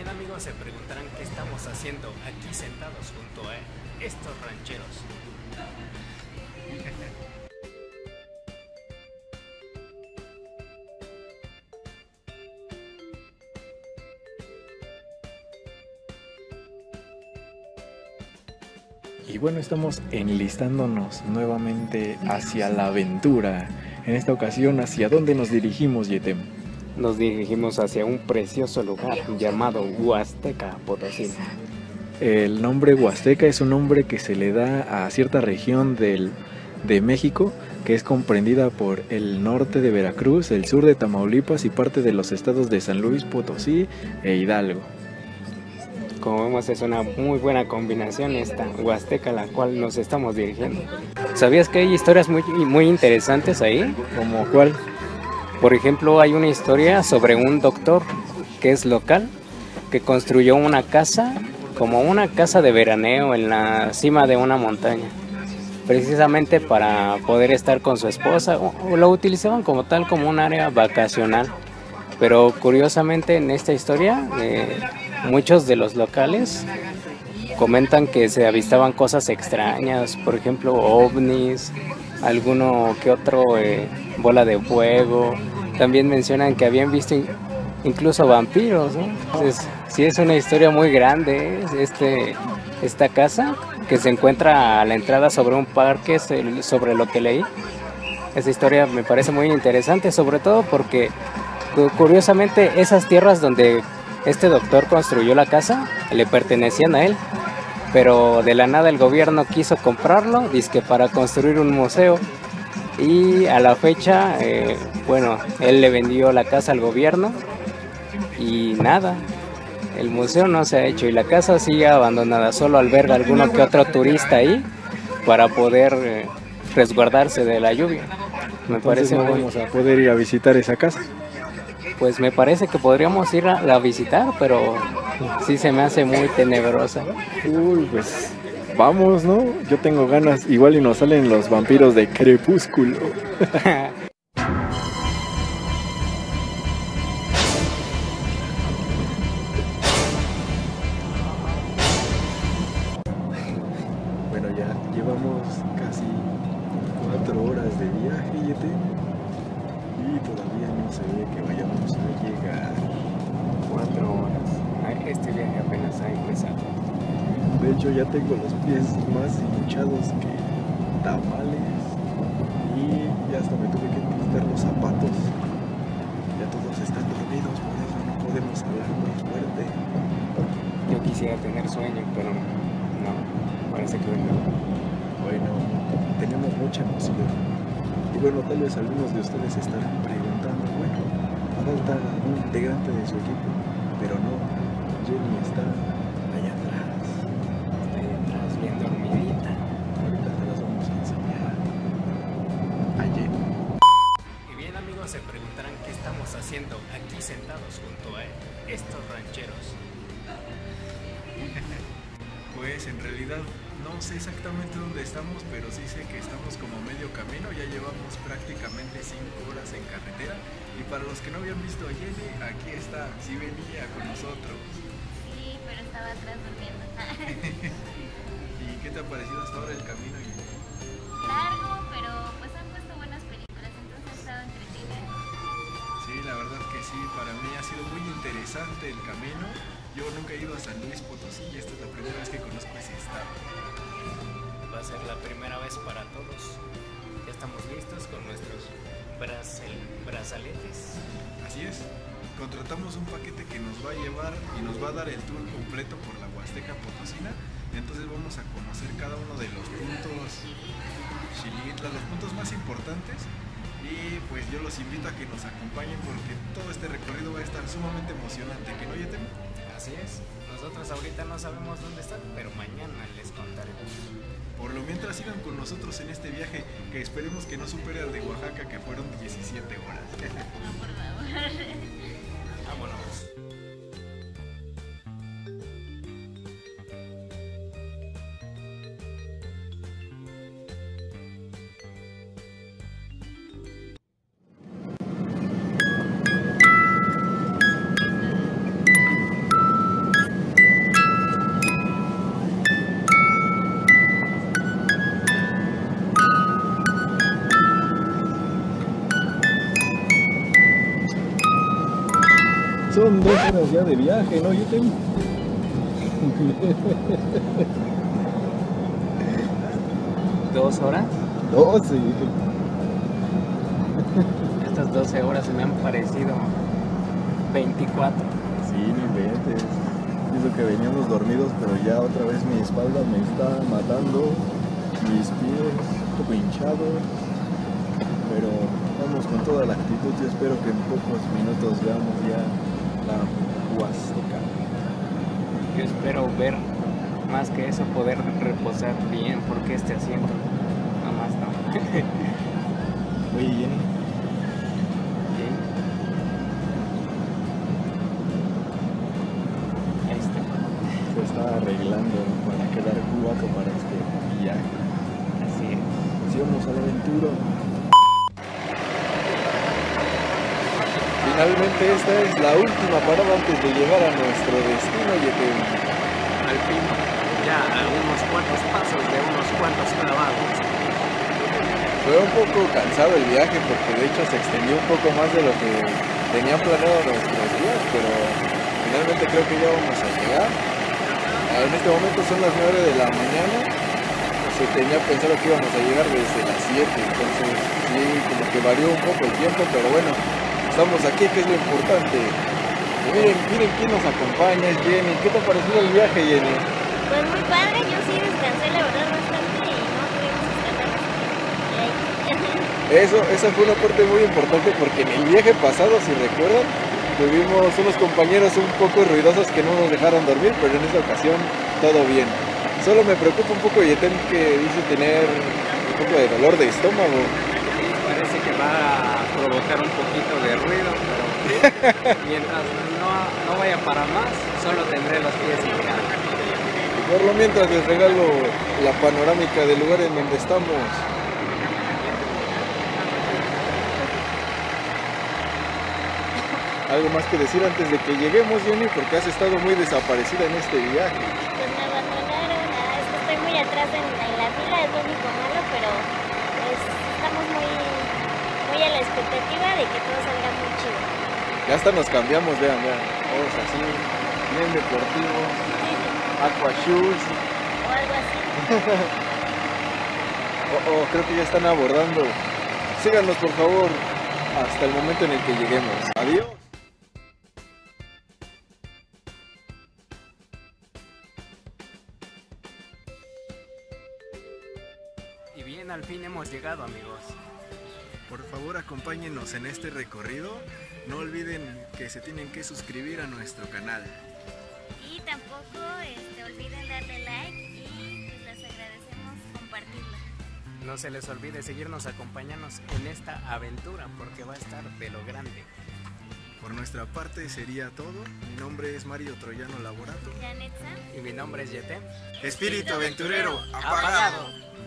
bien amigos, se preguntarán qué estamos haciendo aquí sentados junto a estos rancheros. Y bueno, estamos enlistándonos nuevamente hacia la aventura. En esta ocasión, ¿hacia dónde nos dirigimos, Yetem? Nos dirigimos hacia un precioso lugar llamado Huasteca Potosí. El nombre Huasteca es un nombre que se le da a cierta región de México, que es comprendida por el norte de Veracruz, el sur de Tamaulipas y parte de los estados de San Luis Potosí e Hidalgo. Como vemos, es una muy buena combinación esta Huasteca a la cual nos estamos dirigiendo. ¿Sabías que hay historias muy interesantes ahí? ¿Como cuál? Por ejemplo, hay una historia sobre un doctor que es local, que construyó una casa, como una casa de veraneo en la cima de una montaña, precisamente para poder estar con su esposa, o lo utilizaban como tal, como un área vacacional. Pero curiosamente en esta historia, muchos de los locales comentan que se avistaban cosas extrañas, por ejemplo ovnis, alguno que otro bola de fuego. También mencionan que habían visto incluso vampiros, ¿no? Entonces, sí, es una historia muy grande, esta casa que se encuentra a la entrada sobre un parque, sobre lo que leí. Esa historia me parece muy interesante, sobre todo porque curiosamente esas tierras donde este doctor construyó la casa le pertenecían a él, pero de la nada el gobierno quiso comprarlo, dizque para construir un museo, y a la fecha, bueno, él le vendió la casa al gobierno y nada, el museo no se ha hecho y la casa sigue abandonada, solo alberga alguno que otro turista ahí para poder resguardarse de la lluvia. Me Entonces parece no muy... vamos a poder ir a visitar esa casa. Pues me parece que podríamos ir a visitar, pero sí se me hace muy tenebrosa. Uy, pues vamos, ¿no? Yo tengo ganas, igual y nos salen los vampiros de Crepúsculo. Bueno, ya llevamos casi 4 horas de viaje, Yete, y todavía no se ve que vayamos a llegar. 4 horas. Este viaje apenas ha empezado. De hecho, ya tengo los pies más hinchados que tamales y ya hasta me tuve que quitar los zapatos. Ya todos están dormidos, por eso no podemos hablar muy fuerte. Yo quisiera tener sueño, pero no, parece que no. Bueno, tenemos mucha emoción. Y bueno, tal vez algunos de ustedes estarán preguntando, bueno, falta un integrante de su equipo, pero no, Jenny está allá atrás. Está ahí atrás, bien dormidita. Ahorita te las vamos a enseñar. A Jenny. Y bien amigos, se preguntarán qué estamos haciendo aquí sentados junto a estos rancheros. Pues en realidad no sé exactamente dónde estamos, pero sí sé que estamos como medio camino, ya llevamos prácticamente 5 horas en carretera. Y para los que no habían visto a Jenny, aquí está, sí venía con nosotros. Sí, pero estaba atrás durmiendo. ¿Y qué te ha parecido hasta ahora el camino? Largo, pero pues han puesto buenas películas, entonces ha estado entretenida. Sí, la verdad que sí, para mí ha sido muy interesante el camino. Yo nunca he ido a San Luis Potosí y esta es la primera vez que conozco ese estado. Va a ser la primera vez para todos. Ya estamos listos con nuestros brazaletes. Así es, contratamos un paquete que nos va a llevar y nos va a dar el tour completo por la Huasteca Potosina. Entonces vamos a conocer cada uno de los puntos Xilitla, los puntos más importantes. Y pues yo los invito a que nos acompañen porque todo este recorrido va a estar sumamente emocionante, ¿que no, Yetem? Así es, nosotros ahorita no sabemos dónde están, pero mañana les contaremos. Por lo mientras sigan con nosotros en este viaje que esperemos que no supere al de Oaxaca, que fueron 17 horas. No, por favor. Vámonos. 3 horas ya de viaje, ¿no, Yuten? ¿2 horas? 12. Estas 12 horas me han parecido 24. Sí, ni inventes. Pienso que veníamos dormidos, pero ya otra vez mi espalda me está matando, mis pies un poco hinchados, pero vamos con toda la actitud. Yo espero que en pocos minutos veamos ya la Huasteca. Yo espero ver más que eso, poder reposar bien, porque este asiento nomás no. Oye, Jenny, Bien. Ahí está. se está arreglando para quedar guapo para este viaje. Así es. Pues íbamos a la aventura. Finalmente esta es la última parada antes de llegar a nuestro destino, Yeten. Al fin, ya a unos cuantos pasos de unos cuantos clavados. Fue un poco cansado el viaje porque de hecho se extendió un poco más de lo que tenían planeado nuestros días, pero finalmente creo que ya vamos a llegar. En este momento son las 9 de la mañana. Se tenía pensado que íbamos a llegar desde las 7, entonces sí, como que varió un poco el tiempo, pero bueno, estamos aquí, que es lo importante. Y miren quién nos acompaña, es Jenny. ¿Qué te ha parecido el viaje, Jenny? Pues muy padre, yo sí descansé la verdad bastante y no tuvimos escándalos. Esa fue una parte muy importante porque en el viaje pasado, si recuerdan, tuvimos unos compañeros un poco ruidosos que no nos dejaron dormir, pero en esta ocasión todo bien. Solo me preocupa un poco Yeten, que dice tener un poco de dolor de estómago. Parece que va a provocar un poquito de ruido, pero mientras no vaya para más, solo tendré los pies hinchados. Por lo mientras les regalo la panorámica del lugar en donde estamos. ¿Algo más que decir antes de que lleguemos, Jenny? Porque has estado muy desaparecida en este viaje. Pues me abandonaron, es que estoy muy atrás en la fila, es lo único malo, pero pues, estamos muy a la expectativa de que todo salga muy chido. Ya hasta nos cambiamos, vean. Todos así, bien deportivos, aqua shoes. O algo así. Creo que ya están abordando. Síganos, por favor, hasta el momento en el que lleguemos. Adiós. Y bien, al fin hemos llegado, amigos. Por favor, acompáñenos en este recorrido. No olviden que se tienen que suscribir a nuestro canal. Y tampoco olviden darle like y pues les agradecemos compartirlo. No se les olvide seguirnos, acompañarnos en esta aventura porque va a estar de lo grande. Por nuestra parte sería todo. Mi nombre es Mario Troyano Laborato. Janetza. Y mi nombre es Yeten. Espíritu aventurero, Apagado.